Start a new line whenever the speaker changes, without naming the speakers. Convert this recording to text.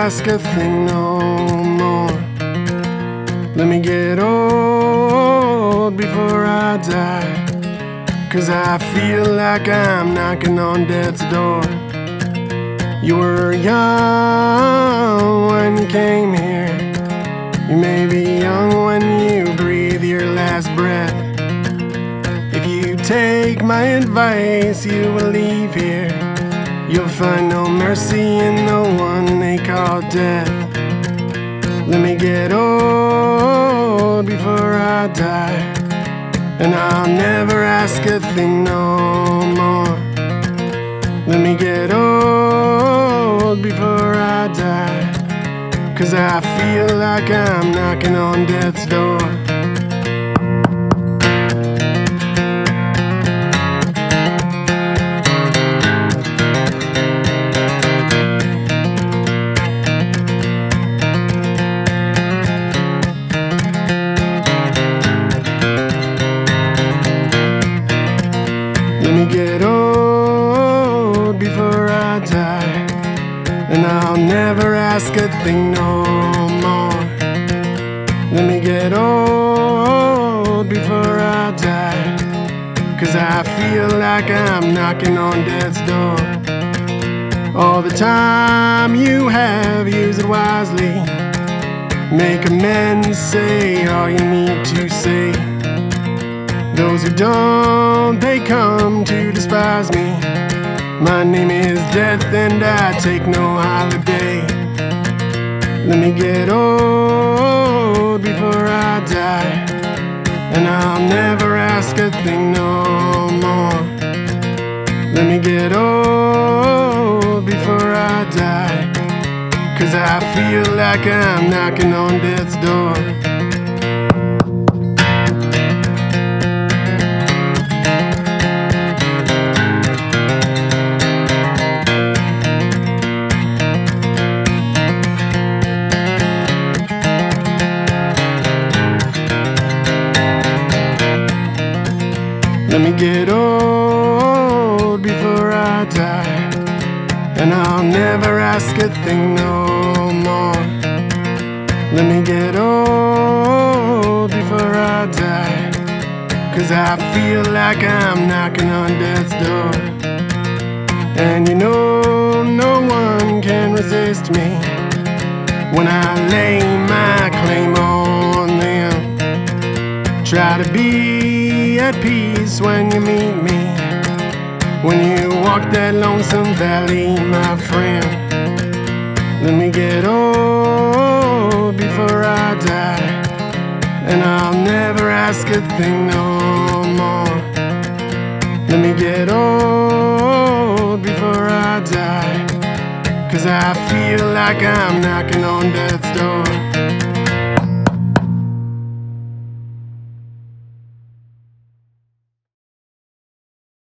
ask a thing no more. Let me get old before I die, 'cause I feel like I'm knocking on death's door. You were young when you came here. You may be young when you breathe your last breath. If you take my advice, you will leave here. You'll find no mercy in the one they call death. Let me get old before I die, and I'll never ask a thing no more. Let me get old before I die, 'cause I feel like I'm knocking on death's door. Let me get old before I die, and I'll never ask a thing no more. Let me get old before I die, 'cause I feel like I'm knocking on death's door. All the time you have, use it wisely. Make amends, say all you need to say. Those who don't, they come to despise me. My name is death and I take no holiday. Let me get old before I die, and I'll never ask a thing no more. Let me get old before I die, 'cause I feel like I'm knocking on death's door. Let me get old before I die, and I'll never ask a thing no more. Let me get old before I die, 'cause I feel like I'm knocking on death's door. And you know no one can resist me when I lay my claim on them. Try to be at peace when you meet me, when you walk that lonesome valley, my friend. Let me get old before I die, and I'll never ask a thing no more. Let me get old before I die, 'cause I feel like I'm knocking on death's door.